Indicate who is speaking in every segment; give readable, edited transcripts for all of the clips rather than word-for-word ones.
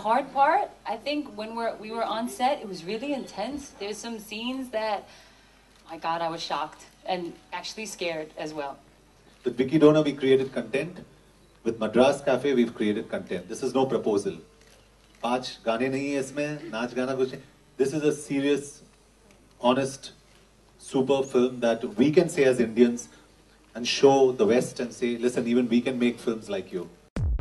Speaker 1: Hard part, I think when we were on set, it was really intense. There's some scenes that, my God, I was shocked and actually scared as well.
Speaker 2: With Vicky Donor, we created content. With Madras Cafe, we've created content. This is no proposal. 5 गाने नहीं है इसमें, नाच गाना कुछ नहीं. This is a serious, honest, super film that we can say as Indians and show the West and say, listen, even we can make films like you.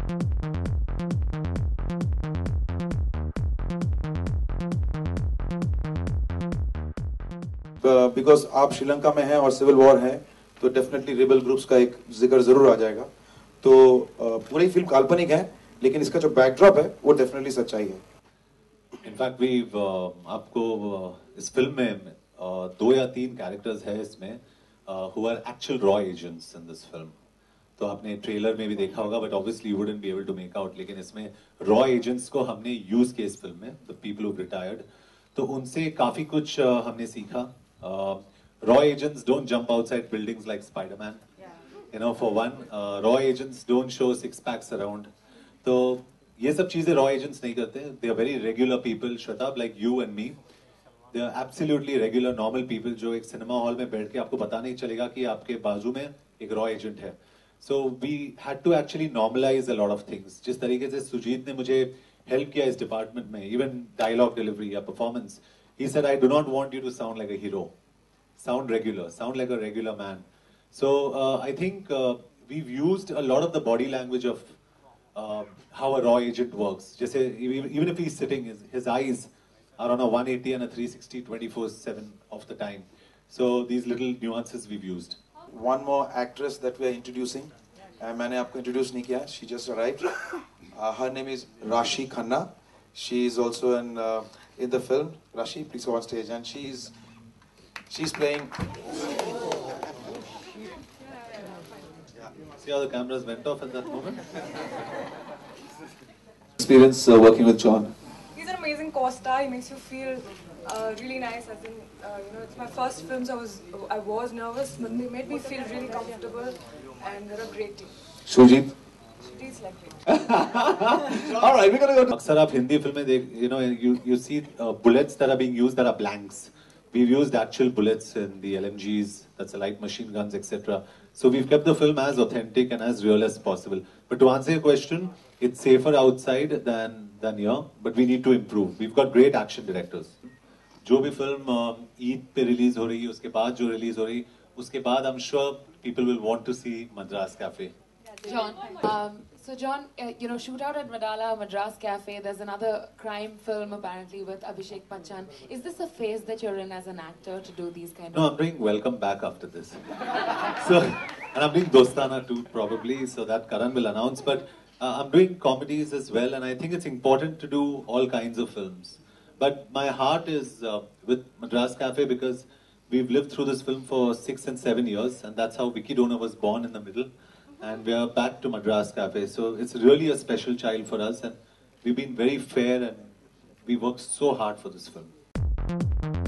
Speaker 3: Because आप श्रीलंका में हैं और सिविल वॉर है, तो डेफिनेटली रिबल ग्रुप्स का एक जिक्र जरूर आ जाएगा. तो पूरी फिल्म काल्पनिक है, लेकिन इसका जो बैकड्रॉप है वो डेफिनेटली सच्चाई है.
Speaker 2: इनफैक्ट वी आपको इस फिल्म में 2 या 3 कैरेक्टर्स है इसमें who are actual raw agents in this film. तो आपने ट्रेलर में भी देखा होगा, but obviously you wouldn't be able to make out. लेकिन इसमें रॉ एजेंट्स को हमने यूज किया इस फिल्म में, द पीपल हु रिटायर्ड. तो उनसे काफी कुछ हमने सीखा. Raw agents don't jump outside buildings like Spider-Man. You know, for one, raw agents don't show 6-packs around. तो ये सब चीजें raw agents नहीं करते. They are very regular people, Shwetab, like you and me. They are absolutely regular, normal people जो एक cinema hall में बैठ के आपको पता नहीं चलेगा कि आपके बाजू में एक raw agent है. So we had to actually normalize a lot of things. जिस तरीके से सुजीत ने मुझे help किया इस department में, even dialogue delivery या performance. He said, I do not want you to sound like a hero. Sound regular. Sound like a regular man. So I think we've used a lot of the body language of how a raw agent works. Just even if he's sitting, his eyes are on a 180 and a 360 24/7 of the time. So these little nuances we've used.
Speaker 3: One more actress that we are introducing. मैंने आपको introduce नहीं किया. She just arrived. Her name is Rashi Khanna. She is also in the film. Rashi, please go on stage. And she's playing.
Speaker 2: See how the cameras went off at that moment?
Speaker 3: Experience working with John.
Speaker 4: He's an amazing co-star. He makes you feel really nice. As in, it's my first film, so I was nervous, but they made me feel really comfortable, and they're a great team.
Speaker 3: Shujit.
Speaker 4: Shujit's like great.
Speaker 3: All right, we're gonna go to.
Speaker 2: अक्सर आप हिंदी फिल्में देख, you see bullets that are being used that are blanks. We've used actual bullets in the LMGs, that's the light machine guns, etc. So we've kept the film as authentic and as real as possible. But to answer your question, it's safer outside than here, but we need to improve. We've got great action directors. जो भी film Eid पे release हो रही है, उसके बाद जो release हो रही, उसके बाद I'm sure people will want to see Madras Cafe.
Speaker 5: John, Shootout at Madras Cafe, there's another crime film apparently with Abhishek Bachchan. Is this a phase that you're in as an actor to do these kind of...
Speaker 2: No, I'm doing Welcome Back after this. And I'm doing Dostana too, probably, so that Karan will announce. But I'm doing comedies as well, and I think it's important to do all kinds of films. But my heart is with Madras Cafe because we've lived through this film for 6 and 7 years, and that's how Vicky Donor was born in the middle. And we are back to Madras Cafe. So it's really a special child for us, and we've been very fair and we worked so hard for this film.